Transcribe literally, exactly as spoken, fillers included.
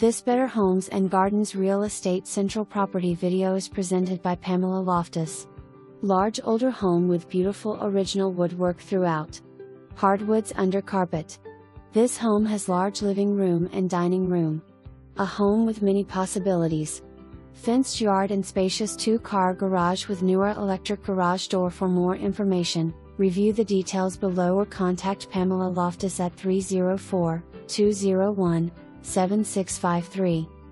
This Better Homes and Gardens Real Estate Central Property video is presented by Pamela Loftus. Large older home with beautiful original woodwork throughout. Hardwoods under carpet. This home has large living room and dining room. A home with many possibilities. Fenced yard and spacious two-car garage with newer electric garage door. For more information, review the details below or contact Pamela Loftus at three oh four, two oh one, seven six five three.